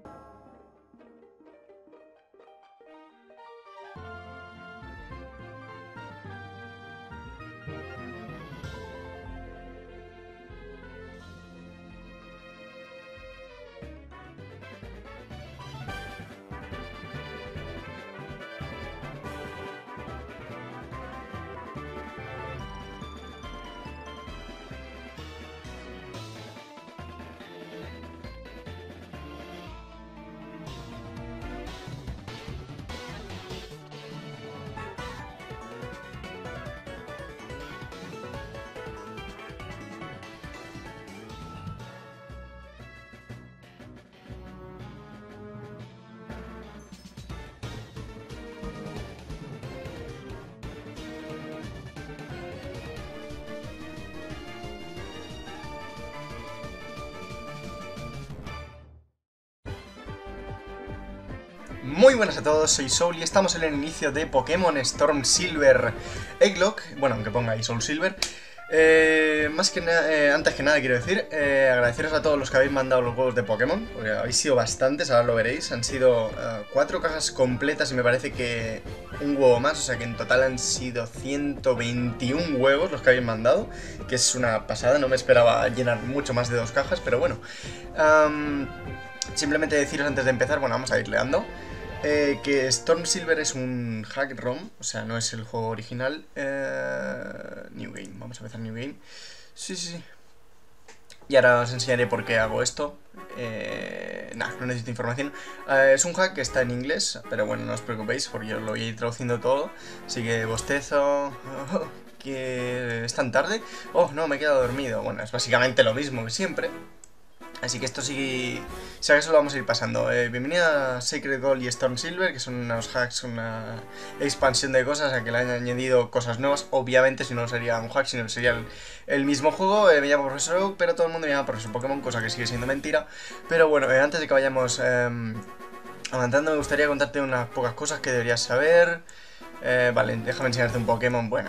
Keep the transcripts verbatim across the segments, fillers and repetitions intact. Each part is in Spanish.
Muy buenas a todos, soy Soul y estamos en el inicio de Pokémon Storm Silver Egglocke, bueno, aunque ponga ahí Soul Silver. Eh, más que nada, eh, antes que nada quiero decir, eh, agradeceros a todos los que habéis mandado los huevos de Pokémon, porque habéis sido bastantes, ahora lo veréis. Han sido uh, cuatro cajas completas y me parece que un huevo más, o sea que en total han sido ciento veintiún huevos los que habéis mandado, que es una pasada, no me esperaba llenar mucho más de dos cajas, pero bueno. Um, simplemente deciros antes de empezar, bueno, vamos a ir leando. Eh, que Storm Silver es un hack ROM, o sea, no es el juego original. eh, New Game, vamos a empezar New Game. Sí, sí, sí. Y ahora os enseñaré por qué hago esto. Eh, Nada, no necesito información. Eh, es un hack que está en inglés, pero bueno, no os preocupéis porque yo lo voy a ir traduciendo todo. Así que bostezo... Oh, que es tan tarde. Oh, no, me he quedado dormido. Bueno, es básicamente lo mismo que siempre. Así que esto sí, si acaso lo vamos a ir pasando. Eh, bienvenida a Sacred Gold y Storm Silver, que son unos hacks, una expansión de cosas a que le han añadido cosas nuevas. Obviamente, si no sería un hack, sino que sería el, el mismo juego. Eh, me llamo Profesor Oak, pero todo el mundo me llama Profesor Pokémon, cosa que sigue siendo mentira. Pero bueno, eh, antes de que vayamos eh, avanzando, me gustaría contarte unas pocas cosas que deberías saber. Eh, vale, déjame enseñarte un Pokémon. Bueno,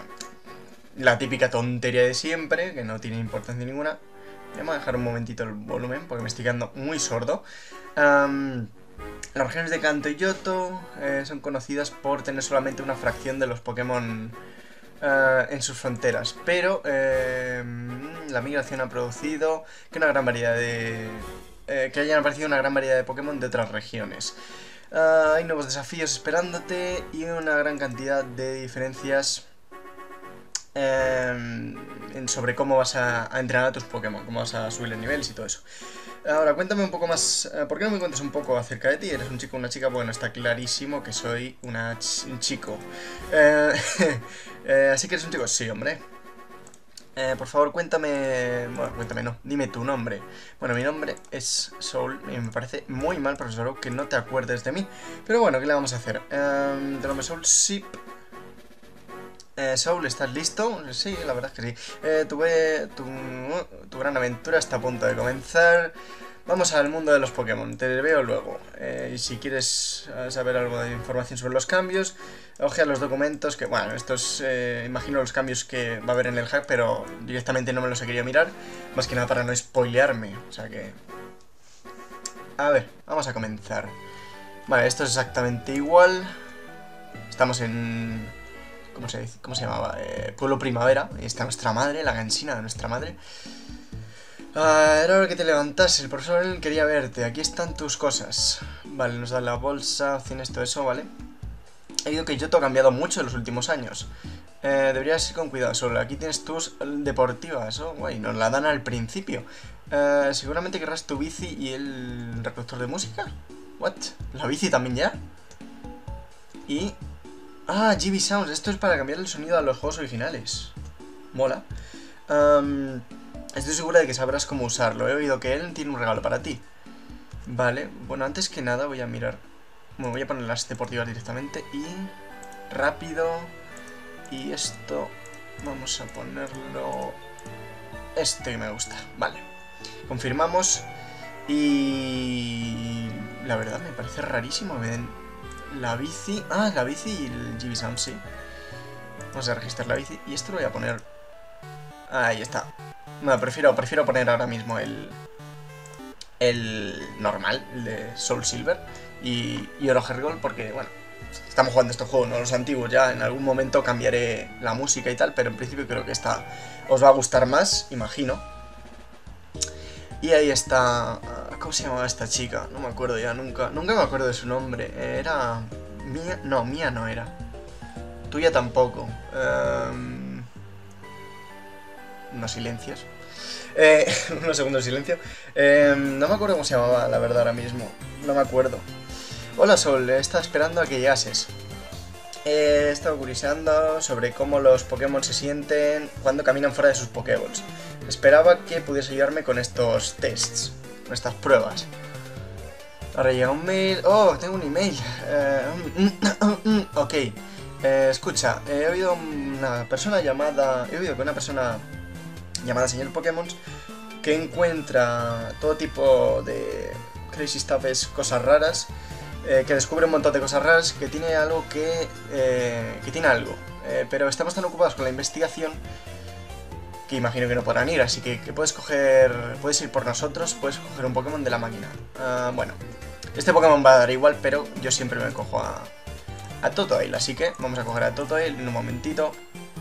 la típica tontería de siempre, que no tiene importancia ninguna. Vamos a dejar un momentito el volumen porque me estoy quedando muy sordo. Um, las regiones de Kanto y Yoto eh, son conocidas por tener solamente una fracción de los Pokémon uh, en sus fronteras, pero eh, la migración ha producido que una gran variedad de eh, que hayan aparecido una gran variedad de Pokémon de otras regiones. Uh, hay nuevos desafíos esperándote y una gran cantidad de diferencias Eh, sobre cómo vas a, a entrenar a tus Pokémon, cómo vas a subir los niveles y todo eso. Ahora, cuéntame un poco más, eh, ¿por qué no me cuentas un poco acerca de ti? ¿Eres un chico o una chica? Bueno, está clarísimo que soy una ch un chico. Eh, eh, ¿Así que eres un chico? Sí, hombre. Eh, por favor, cuéntame... Bueno, cuéntame, no. Dime tu nombre. Bueno, mi nombre es Soul y me parece muy mal, profesor Oak, que no te acuerdes de mí. Pero bueno, ¿qué le vamos a hacer? Eh, ¿Tu nombre Soul? Sí. Eh, Soul, ¿estás listo? Sí, la verdad es que sí. Eh, tuve, tu, tu gran aventura está a punto de comenzar. Vamos al mundo de los Pokémon, te veo luego. Eh, y si quieres saber algo de información sobre los cambios, ojea los documentos, que bueno, estos eh, imagino los cambios que va a haber en el hack, pero directamente no me los he querido mirar, más que nada para no spoilearme, o sea que... A ver, vamos a comenzar. Vale, esto es exactamente igual. Estamos en... ¿Cómo se dice? ¿Cómo se llamaba? Eh, Pueblo Primavera. Ahí está nuestra madre, la cansina de nuestra madre. Ah, era hora que te levantases. El profesor quería verte. Aquí están tus cosas. Vale, nos da la bolsa, opciones, todo eso, ¿vale? He oído que Yoto ha cambiado mucho en los últimos años. Eh, deberías ir con cuidado solo. Aquí tienes tus deportivas. Oh, guay, nos la dan al principio. Eh, seguramente querrás tu bici y el reproductor de música. ¿What? ¿La bici también ya? Y... Ah, G B Sounds, esto es para cambiar el sonido a los juegos originales. Mola. um, Estoy segura de que sabrás cómo usarlo. He oído que él tiene un regalo para ti. Vale, bueno, antes que nada voy a mirar. Bueno, voy a poner las deportivas directamente. Y... rápido. Y esto... vamos a ponerlo... este que me gusta, vale. Confirmamos. Y... la verdad me parece rarísimo. Me den... la bici... ah, la bici y el G B Sound, sí. Vamos a registrar la bici. Y esto lo voy a poner... ahí está. No, prefiero, prefiero poner ahora mismo el... el normal, el de Soul Silver y, y Oro Heart porque, bueno, estamos jugando estos juegos, no los antiguos. Ya en algún momento cambiaré la música y tal, pero en principio creo que esta os va a gustar más, imagino. Y ahí está... ¿Cómo se llamaba esta chica? No me acuerdo ya, nunca nunca me acuerdo de su nombre. Era... Mía... No, Mía no era. Tuya tampoco. Um... Unos silencios. Eh, unos segundos de silencio. Eh, no me acuerdo cómo se llamaba, la verdad, ahora mismo. No me acuerdo. Hola Sol, estaba esperando a que llegases. He estado curioseando sobre cómo los Pokémon se sienten cuando caminan fuera de sus Pokéballs. Esperaba que pudiese ayudarme con estos tests, con estas pruebas. Ahora llega un mail... ¡Oh, tengo un email! Eh, ok. Eh, escucha, he oído una persona llamada... He oído que una persona llamada Señor Pokémon que encuentra todo tipo de crazy stuff, cosas raras, eh, que descubre un montón de cosas raras, que tiene algo que... Eh, que tiene algo. Eh, pero estamos tan ocupados con la investigación que imagino que no podrán ir, así que, que puedes coger... Puedes ir por nosotros, puedes coger un Pokémon de la máquina. Uh, bueno, este Pokémon va a dar igual, pero yo siempre me cojo a... a Totodile, así que vamos a coger a Totodile en un momentito.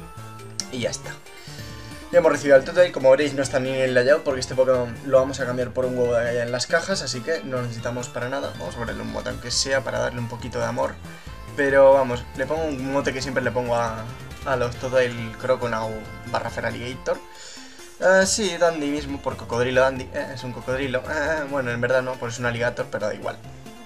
Y ya está. Ya hemos recibido al Totodile, como veréis no está ni en el layout porque este Pokémon lo vamos a cambiar por un huevo de galla en las cajas, así que no lo necesitamos para nada. Vamos a ponerle un mote aunque sea para darle un poquito de amor. Pero vamos, le pongo un mote que siempre le pongo a, a los Totodile Croconaw barra Feraligator. Uh, sí, Dandy mismo, por Cocodrilo Dandy, eh, es un cocodrilo. Uh, bueno, en verdad no, pues es un alligator, pero da igual.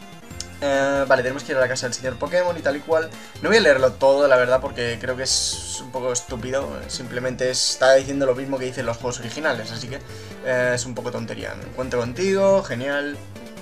Uh, vale, tenemos que ir a la casa del señor Pokémon y tal y cual. No voy a leerlo todo, la verdad, porque creo que es un poco estúpido. Simplemente está diciendo lo mismo que dicen los juegos originales, así que uh, es un poco tontería. Cuento contigo, genial.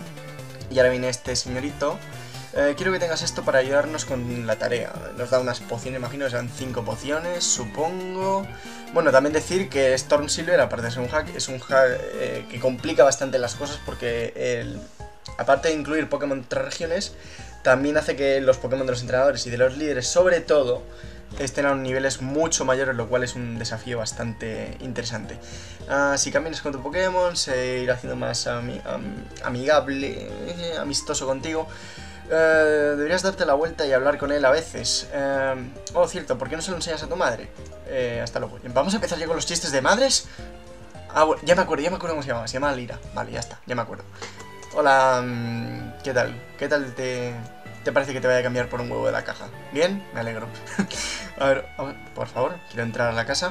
Y ahora viene este señorito. Uh, quiero que tengas esto para ayudarnos con la tarea. Nos da unas pociones, imagino que serán cinco pociones, supongo. Bueno, también decir que Storm Silver, aparte de ser un hack, es un hack eh, que complica bastante las cosas porque el... aparte de incluir Pokémon de otras regiones, también hace que los Pokémon de los entrenadores y de los líderes, sobre todo, estén a niveles mucho mayores, lo cual es un desafío bastante interesante. Uh, si caminas con tu Pokémon, se irá haciendo más ami am amigable, eh, amistoso contigo. Uh, deberías darte la vuelta y hablar con él a veces. Uh, oh, cierto, ¿por qué no se lo enseñas a tu madre? Eh, hasta luego. ¿Vamos a empezar ya con los chistes de madres? Ah, bueno, ya me acuerdo, ya me acuerdo cómo se llama. Se llama Lira. Vale, ya está, ya me acuerdo. Hola, ¿qué tal? ¿Qué tal te, te parece que te vaya a cambiar por un huevo de la caja? ¿Bien? Me alegro. a, ver, a ver, por favor, quiero entrar a la casa.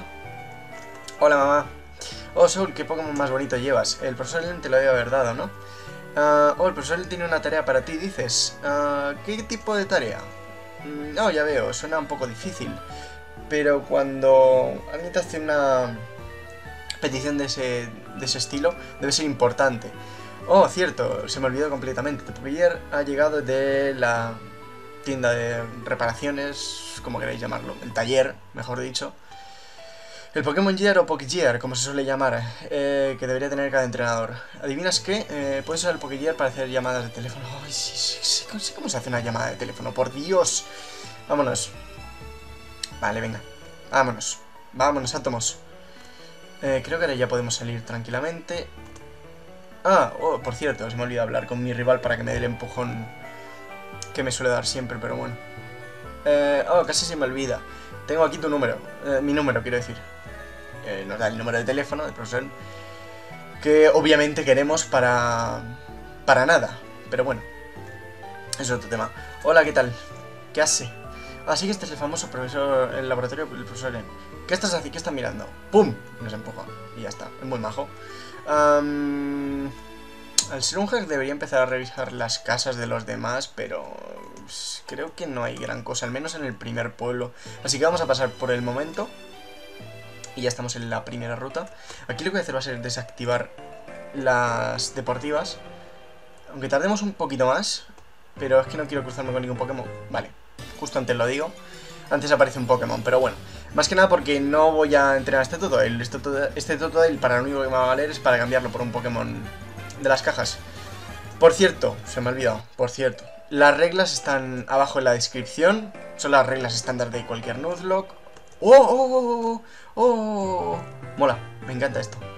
Hola, mamá. Oh, Soul, ¿qué Pokémon más bonito llevas? El profesor Len te lo debe haber dado, ¿no? Uh, oh, el profesor Len tiene una tarea para ti, dices. Uh, ¿Qué tipo de tarea? No, ya veo, suena un poco difícil. Pero cuando alguien te hace una petición de ese, de ese estilo, debe ser importante. Oh, cierto, se me olvidó completamente. Pokégear ha llegado de la tienda de reparaciones, como queráis llamarlo, el taller, mejor dicho. El Pokémon Gear o Pokégear, como se suele llamar, eh, que debería tener cada entrenador. ¿Adivinas qué? Eh, puedes usar el Pokégear para hacer llamadas de teléfono. Ay, sí, sí, sí, sí, ¿cómo se hace una llamada de teléfono? ¡Por Dios! Vámonos. Vale, venga. Vámonos. Vámonos, átomos. Eh, creo que ahora ya podemos salir tranquilamente. Ah, oh, por cierto, se me olvidó hablar con mi rival para que me dé el empujón que me suele dar siempre, pero bueno. Eh, oh, casi se me olvida. Tengo aquí tu número. Eh, mi número, quiero decir. Eh, nos da el número de teléfono del profesor. Que obviamente queremos para... para nada. Pero bueno. Es otro tema. Hola, ¿qué tal? ¿Qué hace? Así que este es el famoso profesor, el laboratorio, el profesor Len. ¿Qué estás haciendo? ¿Qué estás mirando? ¡Pum! Nos empuja. Y ya está. Es muy majo. Um, al ser un hack debería empezar a revisar las casas de los demás, pero pues, creo que no hay gran cosa, al menos en el primer pueblo. Así que vamos a pasar por el momento. Y ya estamos en la primera ruta. Aquí lo que voy a hacer va a ser desactivar las deportivas. Aunque tardemos un poquito más. Pero es que no quiero cruzarme con ningún Pokémon. Vale, justo antes lo digo. Antes aparece un Pokémon, pero bueno. Más que nada porque no voy a entrenar este Totodile. Este Totodile, este Totodile para lo único que me va a valer es para cambiarlo por un Pokémon de las cajas. Por cierto, se me ha olvidado, por cierto. Las reglas están abajo en la descripción. Son las reglas estándar de cualquier Nuzlocke. ¡Oh, oh, oh, oh! ¡Oh! Mola, me encanta esto.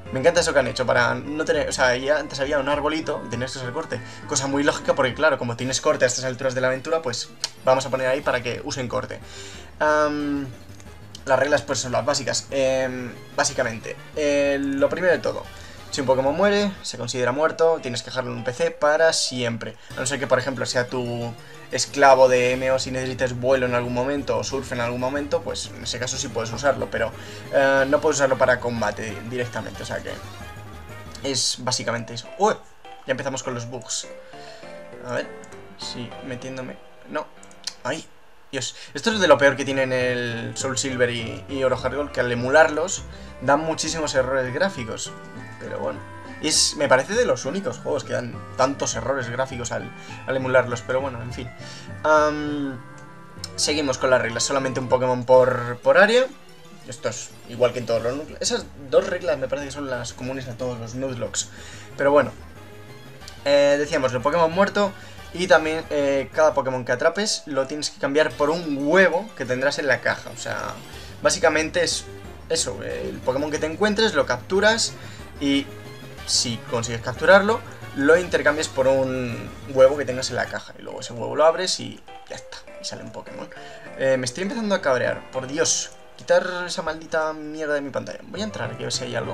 Me encanta eso que han hecho para no tener... O sea, ya antes había un arbolito y tenías que usar corte. Cosa muy lógica porque, claro, como tienes corte a estas alturas de la aventura, pues vamos a poner ahí para que usen corte. Um, las reglas, pues, son las básicas. Eh, básicamente, eh, lo primero de todo. Si un Pokémon muere, se considera muerto, tienes que dejarlo en un P C para siempre. A no ser que, por ejemplo, sea tu esclavo de M O si necesites vuelo en algún momento o surf en algún momento, pues en ese caso sí puedes usarlo, pero eh, no puedes usarlo para combate directamente, o sea que es básicamente eso. ¡Uy! Ya empezamos con los bugs. A ver, sí, metiéndome... No, ¡ay! Dios, esto es de lo peor que tienen el Soul Silver y, y Oro Heart Gold, que al emularlos dan muchísimos errores gráficos. Pero bueno, es, me parece de los únicos juegos que dan tantos errores gráficos al, al emularlos. Pero bueno, en fin. Um, seguimos con las reglas. Solamente un Pokémon por, por área. Esto es igual que en todos los Nuzlocke. Esas dos reglas me parece que son las comunes a todos los Nuzlocke. Pero bueno, eh, decíamos, el Pokémon muerto. Y también eh, cada Pokémon que atrapes lo tienes que cambiar por un huevo que tendrás en la caja. O sea, básicamente es eso, el Pokémon que te encuentres lo capturas y si consigues capturarlo, lo intercambias por un huevo que tengas en la caja. Y luego ese huevo lo abres y ya está, y sale un Pokémon. Eh, me estoy empezando a cabrear, por Dios. Quitar esa maldita mierda de mi pantalla. Voy a entrar aquí a ver si hay algo.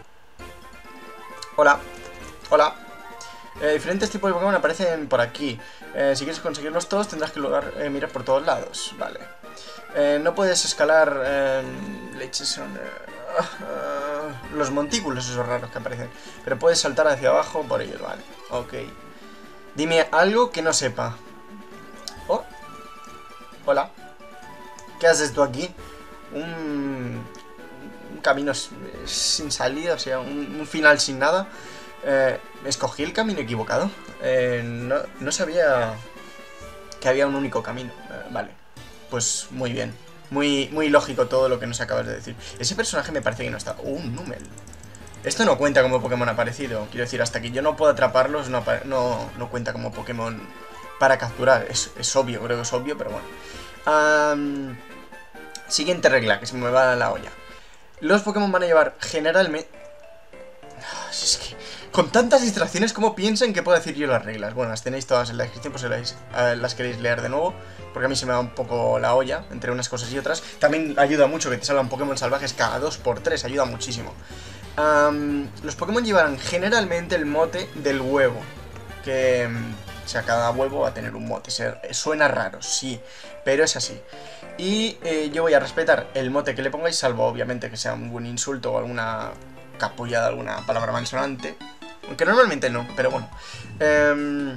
Hola, hola. Eh, diferentes tipos de Pokémon aparecen por aquí. Eh, si quieres conseguirlos todos tendrás que lugar, eh, mirar por todos lados. Vale. Eh, no puedes escalar... Eh, leches son... Uh, uh, los montículos esos raros que aparecen. Pero puedes saltar hacia abajo por ellos, vale. Ok. Dime algo que no sepa. Oh. Hola. ¿Qué haces tú aquí? Un... Un camino sin salida, o sea, un, un final sin nada. Eh, escogí el camino equivocado. Eh, no, no sabía que había un único camino. Eh, vale, pues muy bien. Muy, muy lógico todo lo que nos acabas de decir. Ese personaje me parece que no está... ¡Oh, un Numel! Esto no cuenta como Pokémon aparecido. Quiero decir, hasta que yo no pueda atraparlos, no, no, no cuenta como Pokémon para capturar. Es, es obvio, creo que es obvio, pero bueno. Um, siguiente regla, que se me va la olla. Los Pokémon van a llevar generalmente... Es que... Con tantas distracciones, ¿cómo piensan que puedo decir yo las reglas? Bueno, las tenéis todas en la descripción, pues si las, eh, las queréis leer de nuevo. Porque a mí se me va un poco la olla entre unas cosas y otras. También ayuda mucho que te salgan Pokémon salvajes cada dos por tres, ayuda muchísimo. Um, los Pokémon llevarán generalmente el mote del huevo. Que... O sea, cada huevo va a tener un mote. Se, suena raro, sí, pero es así. Y eh, yo voy a respetar el mote que le pongáis, salvo obviamente que sea un buen insulto o alguna capullada, alguna palabra malsonante. Aunque normalmente no, pero bueno. Um,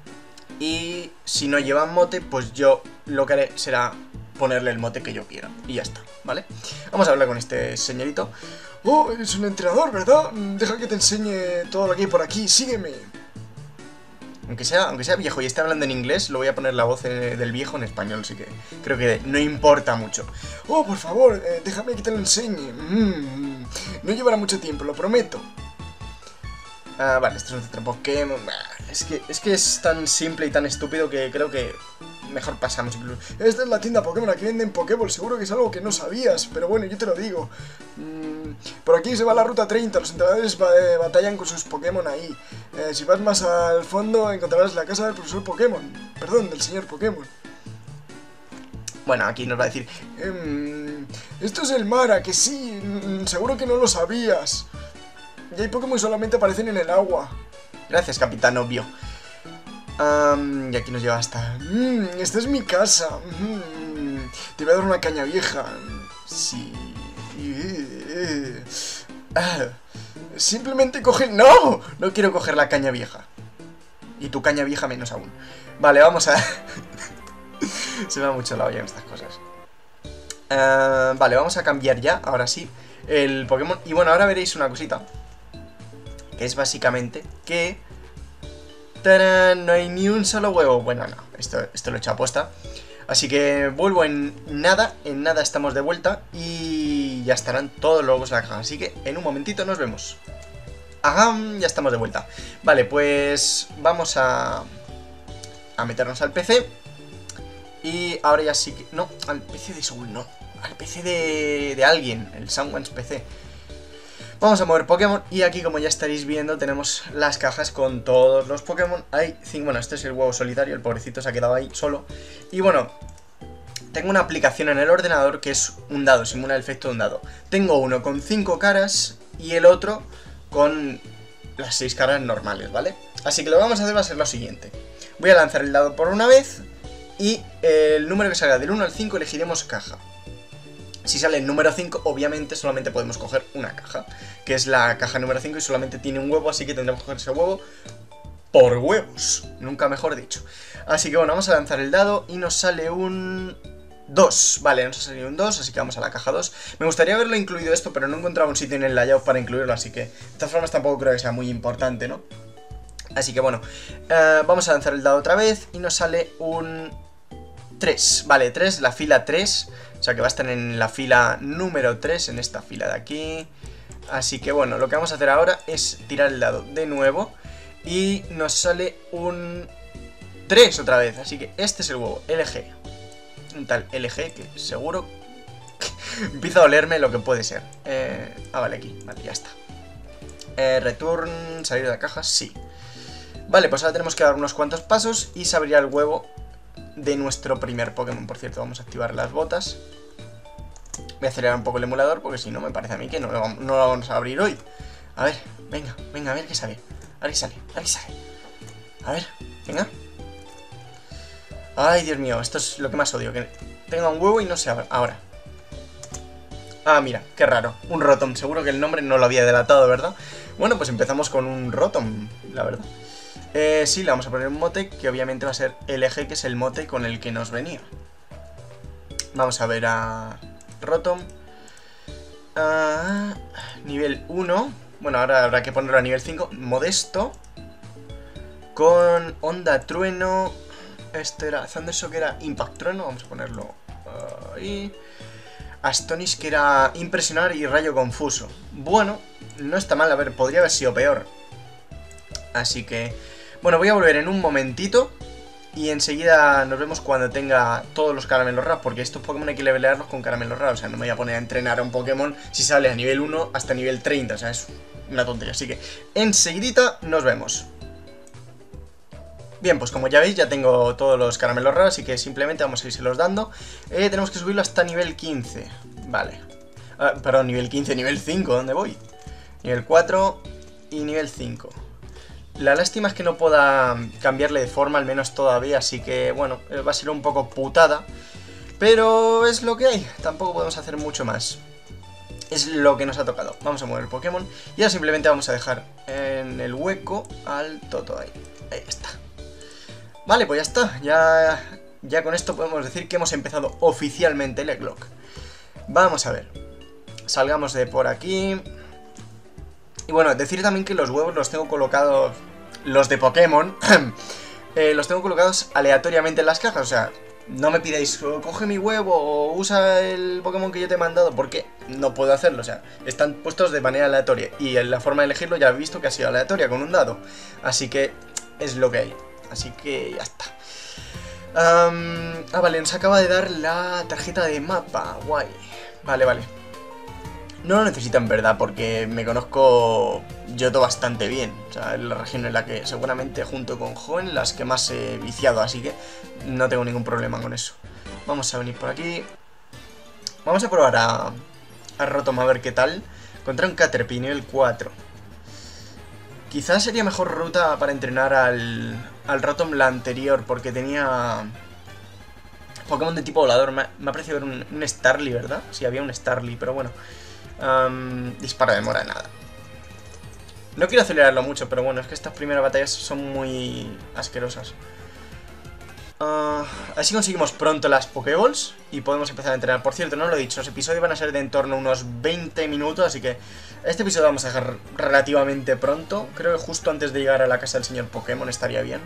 y si no llevan mote, pues yo lo que haré será ponerle el mote que yo quiera. Y ya está, ¿vale? Vamos a hablar con este señorito. Oh, eres un entrenador, ¿verdad? Deja que te enseñe todo lo que hay por aquí, sígueme. Aunque sea, aunque sea viejo y esté hablando en inglés, lo voy a poner la voz eh, del viejo en español, así que creo que no importa mucho. Oh, por favor, eh, déjame que te lo enseñe. Mm, no llevará mucho tiempo, lo prometo. Ah, vale, este es un centro Pokémon. Es que, es que es tan simple y tan estúpido que creo que mejor pasamos incluso. Esta es la tienda Pokémon, aquí venden Pokéball. Seguro que es algo que no sabías, pero bueno, yo te lo digo. Mm, por aquí se va la ruta treinta, los entrenadores ba eh, batallan con sus Pokémon ahí. Eh, si vas más al fondo encontrarás la casa del profesor Pokémon. Perdón, del señor Pokémon. Bueno, aquí nos va a decir... Ehm, esto es el Mara, que sí, mm, seguro que no lo sabías. Y hay Pokémon que solamente aparecen en el agua. Gracias, capitán obvio. Um, y aquí nos lleva hasta... Mmm, esta es mi casa. Mm, te voy a dar una caña vieja. Sí. Ah, simplemente coge... ¡No! No quiero coger la caña vieja. Y tu caña vieja menos aún. Vale, vamos a... Se me va mucho la olla en estas cosas. Uh, vale, vamos a cambiar ya, ahora sí, el Pokémon. Y bueno, ahora veréis una cosita. Que es básicamente que... ¡Tarán! No hay ni un solo huevo. Bueno, no, esto, esto lo he hecho a posta. Así que vuelvo en nada, en nada estamos de vuelta. Y ya estarán todos los huevos en la caja. Así que en un momentito nos vemos. ¡Ajá! Ya estamos de vuelta. Vale, pues vamos a... A meternos al P C. Y ahora ya sí que... No, al P C de Soul no. Al P C de, de alguien, el Someone's P C. Vamos a mover Pokémon y aquí, como ya estaréis viendo, tenemos las cajas con todos los Pokémon. Hay cinco, bueno, este es el huevo solitario, el pobrecito se ha quedado ahí solo. Y bueno, tengo una aplicación en el ordenador que es un dado, simula el efecto de un dado. Tengo uno con cinco caras y el otro con las seis caras normales, ¿vale? Así que lo que vamos a hacer va a ser lo siguiente. Voy a lanzar el dado por una vez y el número que salga del uno al cinco elegiremos caja. Si sale el número cinco, obviamente solamente podemos coger una caja, que es la caja número cinco y solamente tiene un huevo, así que tendremos que coger ese huevo por huevos, nunca mejor dicho. Así que bueno, vamos a lanzar el dado y nos sale un dos, vale, nos ha salido un dos, así que vamos a la caja dos. Me gustaría haberlo incluido esto, pero no he encontrado un sitio en el layout para incluirlo, así que de todas formas tampoco creo que sea muy importante, ¿no? Así que bueno, eh, vamos a lanzar el dado otra vez y nos sale un tres, vale, tres, la fila tres, o sea que va a estar en la fila número tres, en esta fila de aquí. Así que bueno, lo que vamos a hacer ahora es tirar el dado de nuevo y nos sale un tres otra vez, así que este es el huevo, L G. Un tal L G que seguro empieza a olerme lo que puede ser. Eh, ah, vale, aquí, vale, ya está. Eh, return, salir de la caja, sí. Vale, pues ahora tenemos que dar unos cuantos pasos y se abrirá el huevo de nuestro primer Pokémon. Por cierto, vamos a activar las botas. Voy a acelerar un poco el emulador porque si no me parece a mí que no lo, no lo vamos a abrir hoy. A ver, venga, venga, a ver qué sale. A ver qué sale, a ver qué sale. A ver, venga. Ay, Dios mío, esto es lo que más odio, que tenga un huevo y no se abra. Ahora. Ah, mira, qué raro, un Rotom. Seguro que el nombre no lo había delatado, ¿verdad? Bueno, pues empezamos con un Rotom, la verdad. Eh, sí, le vamos a poner un mote, que obviamente va a ser L G, que es el mote con el que nos venía. Vamos a ver a Rotom. Ah, nivel uno. Bueno, ahora habrá que ponerlo a nivel cinco. Modesto. Con Onda Trueno. Este era Thundershock, que era Impact Trueno. Vamos a ponerlo ahí. Astonish, que era Impresionar, y Rayo Confuso. Bueno, no está mal, a ver, podría haber sido peor. Así que... bueno, voy a volver en un momentito y enseguida nos vemos cuando tenga todos los caramelos raros, porque estos Pokémon hay que levelearlos con caramelos raros. O sea, no me voy a poner a entrenar a un Pokémon si sale a nivel uno hasta nivel treinta. O sea, es una tontería. Así que enseguidita nos vemos. Bien, pues como ya veis, ya tengo todos los caramelos raros, así que simplemente vamos a irselos dando. Eh, tenemos que subirlo hasta nivel quince. Vale. Ah, perdón, nivel quince, nivel cinco, ¿dónde voy? Nivel cuatro y nivel cinco. La lástima es que no pueda cambiarle de forma, al menos todavía, así que, bueno, va a ser un poco putada. Pero es lo que hay, tampoco podemos hacer mucho más. Es lo que nos ha tocado. Vamos a mover el Pokémon y ahora simplemente vamos a dejar en el hueco al Toto ahí. Ahí está. Vale, pues ya está, ya, ya con esto podemos decir que hemos empezado oficialmente el Egglocke. Vamos a ver, salgamos de por aquí. Y bueno, decir también que los huevos los tengo colocados, los de Pokémon, eh, los tengo colocados aleatoriamente en las cajas. O sea, no me pidáis, oh, coge mi huevo o usa el Pokémon que yo te he mandado, porque no puedo hacerlo. O sea, están puestos de manera aleatoria y en la forma de elegirlo ya he visto que ha sido aleatoria con un dado. Así que es lo que hay. Así que ya está. Um, ah, vale, nos acaba de dar la tarjeta de mapa. Guay. Vale, vale. No lo necesito en verdad, porque me conozco Johto bastante bien. O sea, es la región en la que seguramente junto con Hoenn las que más he viciado, así que no tengo ningún problema con eso. Vamos a venir por aquí. Vamos a probar a, a Rotom a ver qué tal. Contra un Caterpie nivel cuatro. Quizás sería mejor ruta para entrenar al, al Rotom la anterior, porque tenía Pokémon de tipo volador. Me, me ha parecido ver un, un Starly, ¿verdad? Sí, había un Starly, pero bueno. Um, disparo de mora, nada. No quiero acelerarlo mucho, pero bueno, es que estas primeras batallas son muy asquerosas. Uh, así conseguimos pronto las Pokéballs y podemos empezar a entrenar. Por cierto, no lo he dicho, los episodios van a ser de en torno a unos veinte minutos, así que este episodio vamos a dejar relativamente pronto. Creo que justo antes de llegar a la casa del señor Pokémon estaría bien.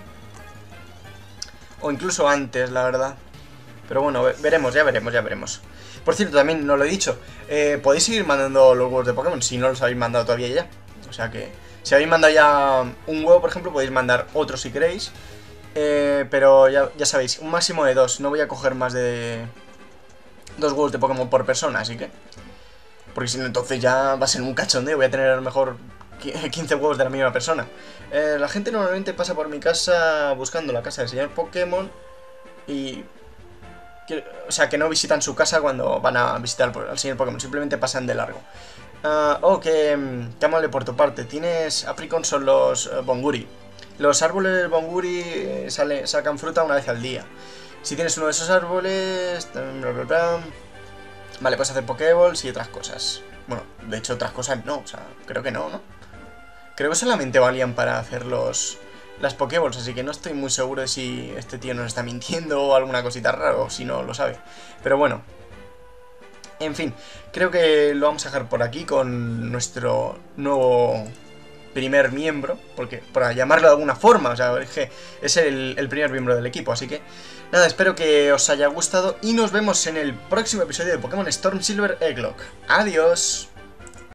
O incluso antes, la verdad. Pero bueno, veremos, ya veremos, ya veremos. Por cierto, también no lo he dicho, eh, podéis seguir mandando los huevos de Pokémon si no los habéis mandado todavía ya. O sea que, si habéis mandado ya un huevo, por ejemplo, podéis mandar otro si queréis. Eh, pero ya, ya sabéis, un máximo de dos. No voy a coger más de dos huevos de Pokémon por persona, así que... Porque si no, entonces ya va a ser un cachondeo. Voy a tener a lo mejor quince huevos de la misma persona. Eh, la gente normalmente pasa por mi casa buscando la casa del señor Pokémon. Y... Que, o sea, que no visitan su casa cuando van a visitar al señor Pokémon. Simplemente pasan de largo. Uh, oh, que, que amable por tu parte. Tienes... Apricon son los uh, Bonguri. Los árboles Bonguri eh, sale, sacan fruta una vez al día. Si tienes uno de esos árboles... Bla, bla, bla, vale, puedes hacer Pokéballs y otras cosas. Bueno, de hecho otras cosas no, o sea, creo que no, ¿no? Creo que solamente valían para hacer los... las Pokéballs, así que no estoy muy seguro de si este tío nos está mintiendo o alguna cosita rara, o si no lo sabe. Pero bueno. En fin, creo que lo vamos a dejar por aquí con nuestro nuevo primer miembro, porque para llamarlo de alguna forma, o sea, es que es el, el primer miembro del equipo, así que nada, espero que os haya gustado y nos vemos en el próximo episodio de Pokémon Storm Silver Egglocke. ¡Adiós!